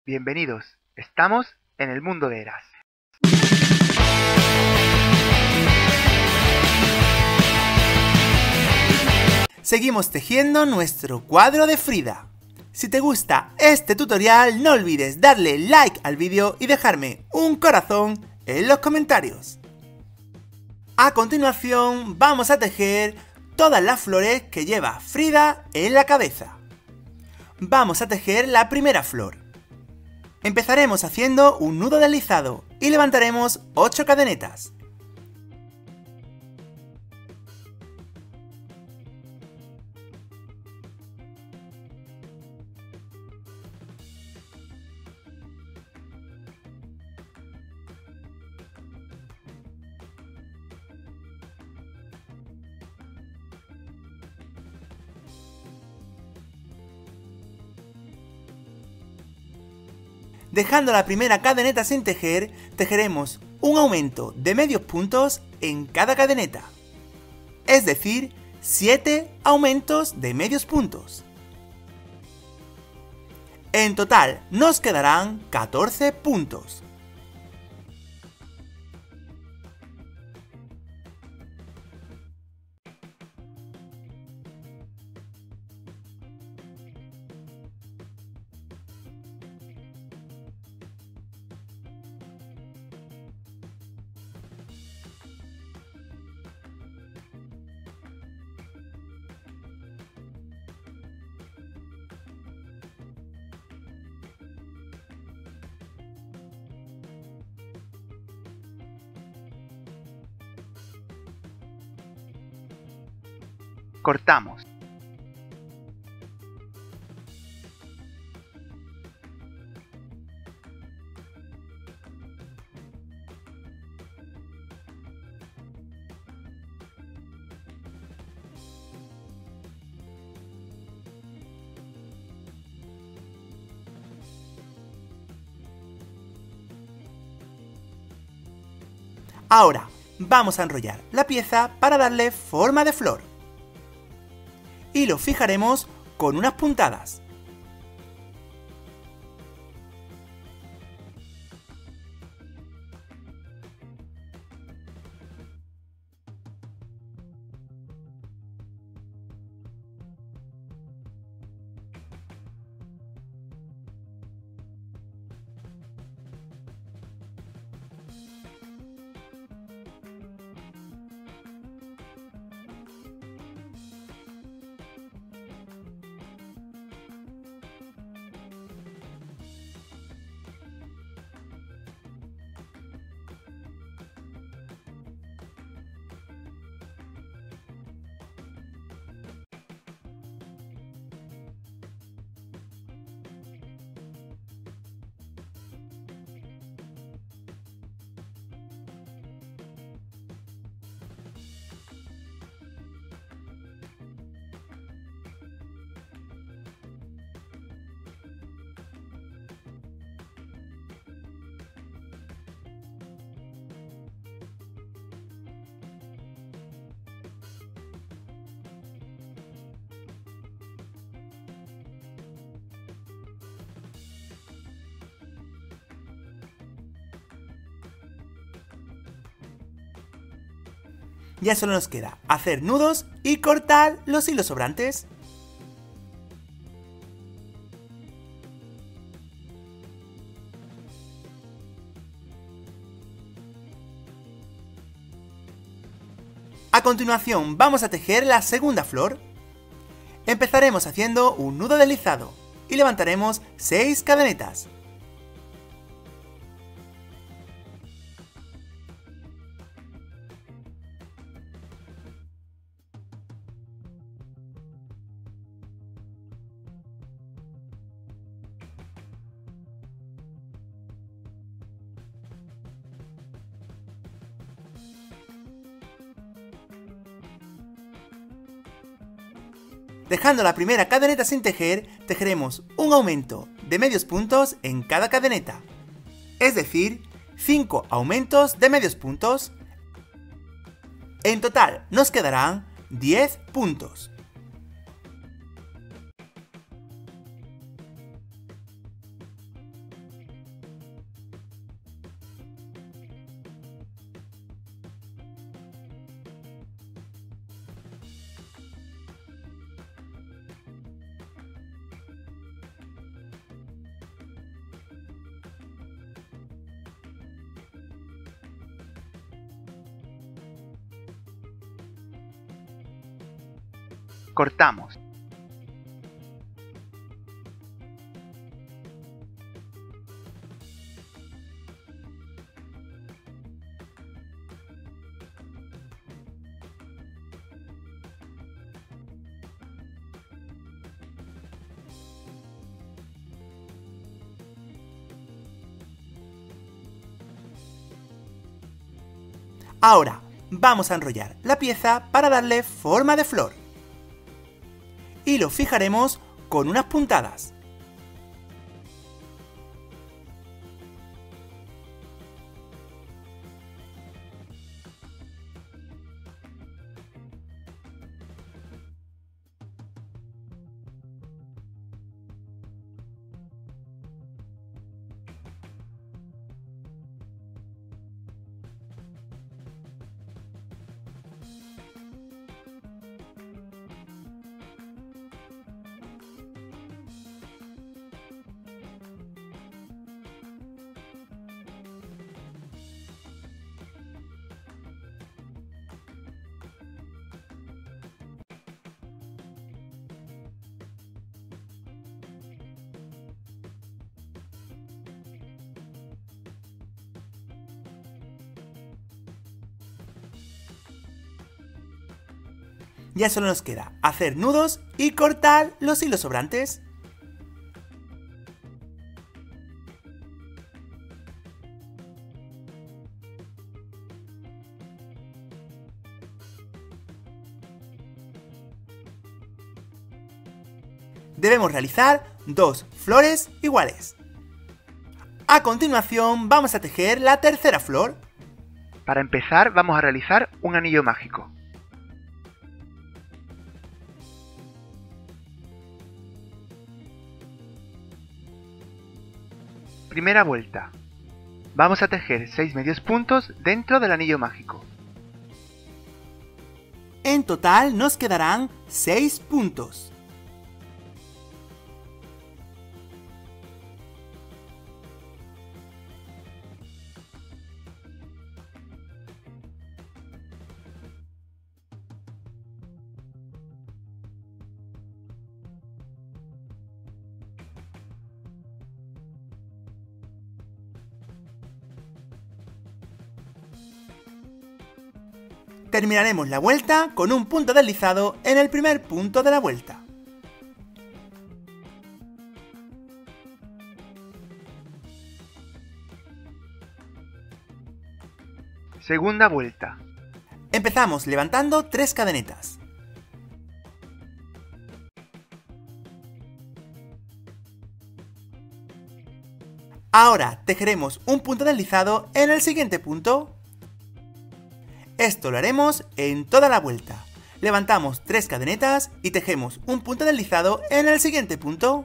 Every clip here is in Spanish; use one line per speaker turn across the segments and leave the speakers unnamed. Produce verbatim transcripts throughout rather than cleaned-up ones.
Bienvenidos, estamos en el mundo de Eras.
Seguimos tejiendo nuestro cuadro de Frida. Si te gusta este tutorial, no olvides darle like al vídeo y dejarme un corazón en los comentarios. A continuación vamos a tejer todas las flores que lleva Frida en la cabeza. Vamos a tejer la primera flor. Empezaremos haciendo un nudo deslizado y levantaremos ocho cadenetas. Dejando la primera cadeneta sin tejer, tejeremos un aumento de medios puntos en cada cadeneta. Es decir, siete aumentos de medios puntos. En total nos quedarán catorce puntos.
Cortamos.
Ahora vamos a enrollar la pieza para darle forma de flor. Y lo fijaremos con unas puntadas. Ya solo nos queda hacer nudos y cortar los hilos sobrantes. A continuación vamos a tejer la segunda flor. Empezaremos haciendo un nudo deslizado y levantaremos seis cadenetas. Dejando la primera cadeneta sin tejer, tejeremos un aumento de medios puntos en cada cadeneta. Es decir, cinco aumentos de medios puntos. En total nos quedarán diez puntos.
Cortamos.
Ahora vamos a enrollar la pieza para darle forma de flor. Y lo fijaremos con unas puntadas. Ya solo nos queda hacer nudos y cortar los hilos sobrantes. Debemos realizar dos flores iguales. A continuación vamos a tejer la tercera flor.
Para empezar vamos a realizar un anillo mágico. Primera vuelta. Vamos a tejer seis medios puntos dentro del anillo mágico.
En total nos quedarán seis puntos. Terminaremos la vuelta con un punto deslizado en el primer punto de la vuelta.
Segunda vuelta.
Empezamos levantando tres cadenetas. Ahora tejeremos un punto deslizado en el siguiente punto. Esto lo haremos en toda la vuelta. Levantamos tres cadenetas y tejemos un punto deslizado en el siguiente punto.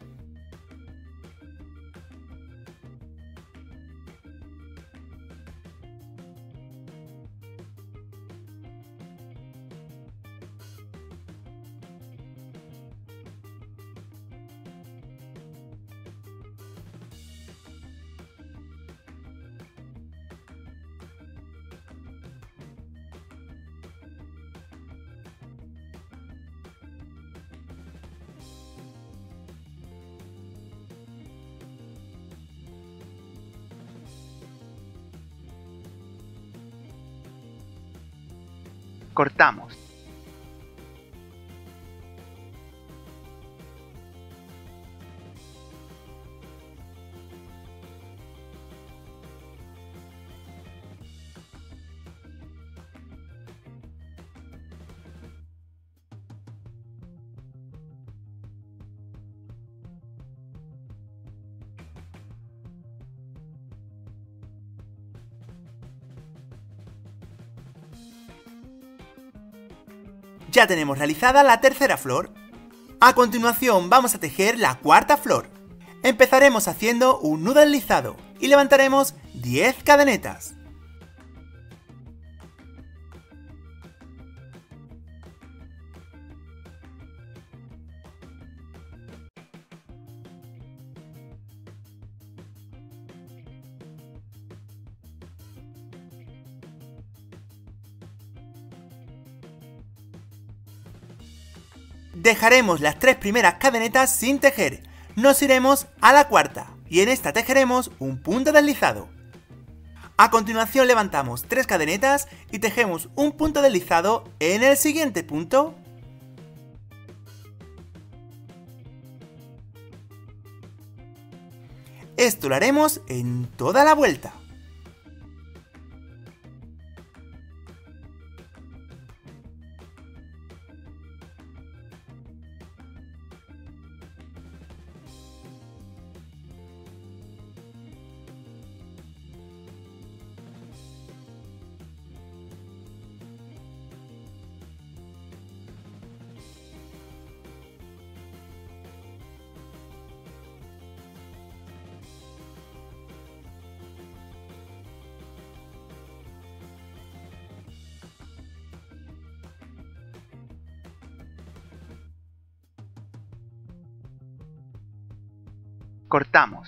Cortamos.
Ya tenemos realizada la tercera flor. A continuación vamos a tejer la cuarta flor. Empezaremos haciendo un nudo deslizado y levantaremos diez cadenetas. Dejaremos las tres primeras cadenetas sin tejer. Nos iremos a la cuarta y en esta tejeremos un punto deslizado. A continuación levantamos tres cadenetas y tejemos un punto deslizado en el siguiente punto. Esto lo haremos en toda la vuelta.
Cortamos.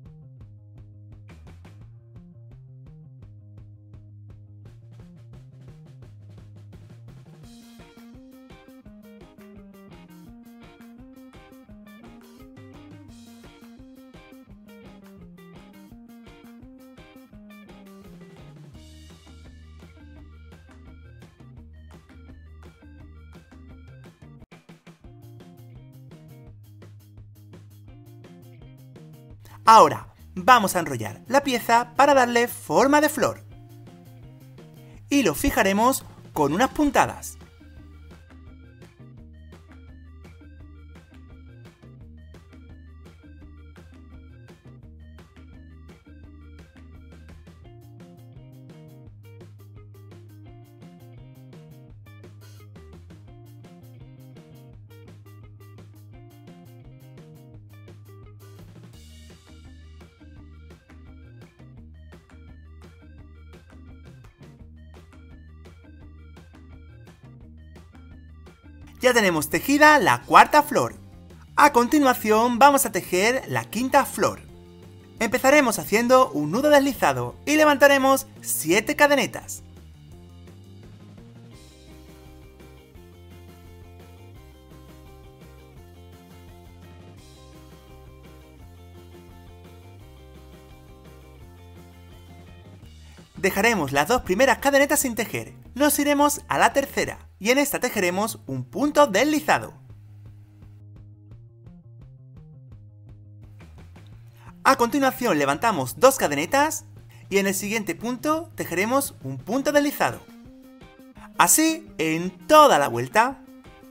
Ahora vamos a enrollar la pieza para darle forma de flor. Y lo fijaremos con unas puntadas. Ya tenemos tejida la cuarta flor. A continuación vamos a tejer la quinta flor. Empezaremos haciendo un nudo deslizado y levantaremos siete cadenetas. Dejaremos las dos primeras cadenetas sin tejer. Nos iremos a la tercera y en esta tejeremos un punto deslizado. A continuación levantamos dos cadenetas y en el siguiente punto tejeremos un punto deslizado. Así en toda la vuelta.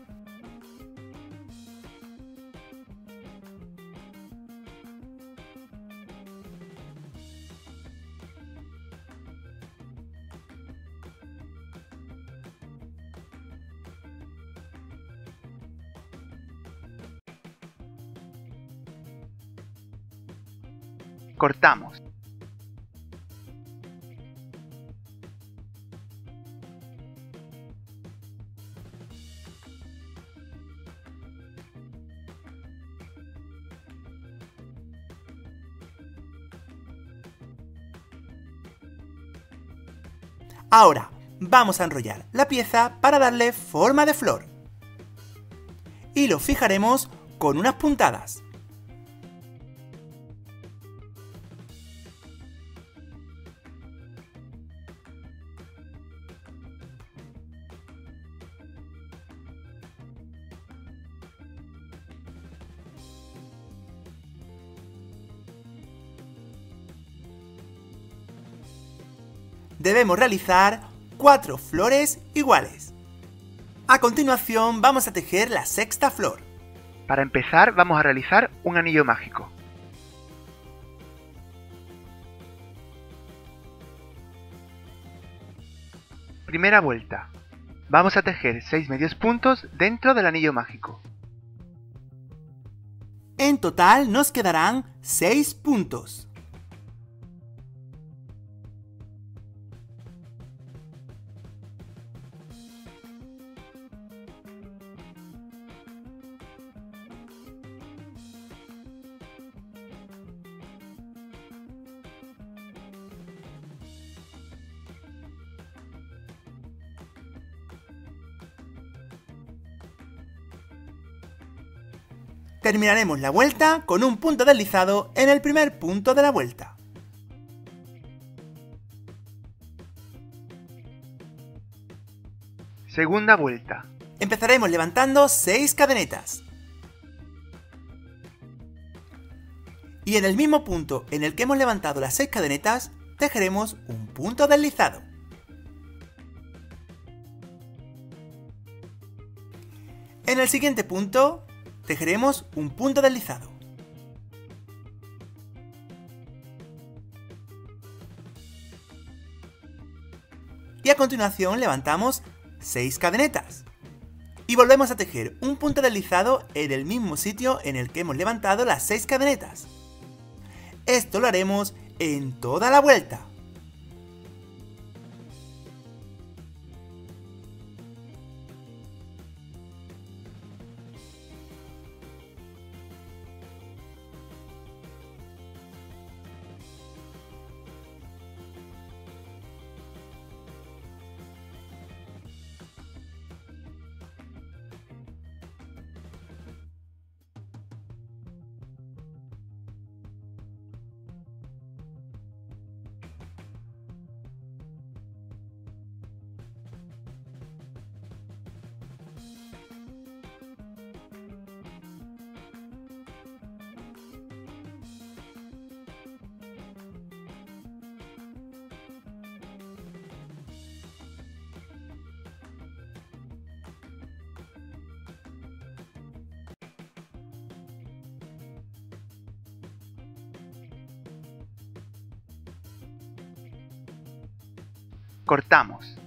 Cortamos.
Ahora vamos a enrollar la pieza para darle forma de flor. Y lo fijaremos con unas puntadas. Debemos realizar cuatro flores iguales. A continuación vamos a tejer la sexta flor.
Para empezar vamos a realizar un anillo mágico. Primera vuelta. Vamos a tejer seis medios puntos dentro del anillo mágico.
En total nos quedarán seis puntos. Terminaremos la vuelta con un punto deslizado en el primer punto de la vuelta.
Segunda vuelta.
Empezaremos levantando seis cadenetas. Y en el mismo punto en el que hemos levantado las seis cadenetas, tejeremos un punto deslizado. En el siguiente punto, tejeremos un punto deslizado. Y a continuación levantamos seis cadenetas. Y volvemos a tejer un punto deslizado en el mismo sitio en el que hemos levantado las seis cadenetas. Esto lo haremos en toda la vuelta.
Cortamos.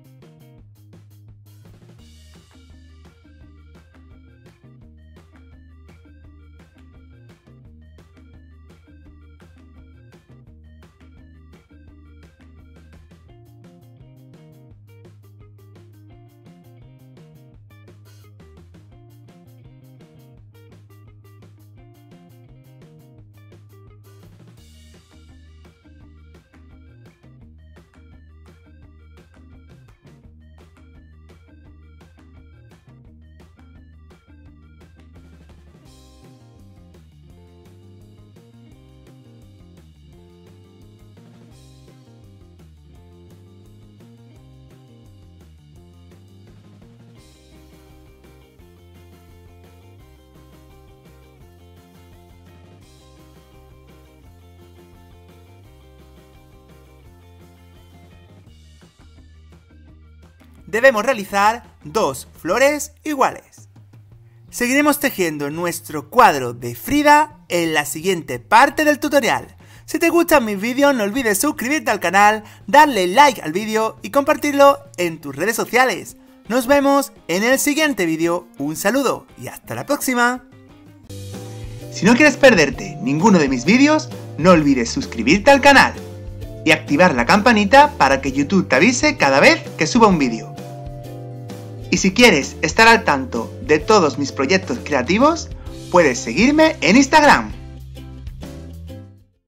Debemos realizar dos flores iguales. Seguiremos tejiendo nuestro cuadro de Frida en la siguiente parte del tutorial. Si te gustan mis vídeos, no olvides suscribirte al canal, darle like al vídeo y compartirlo en tus redes sociales. Nos vemos en el siguiente vídeo. Un saludo y hasta la próxima.
Si no quieres perderte ninguno de mis vídeos, no olvides suscribirte al canal y activar la campanita para que YouTube te avise cada vez que suba un vídeo. Y si quieres estar al tanto de todos mis proyectos creativos, puedes seguirme en Instagram.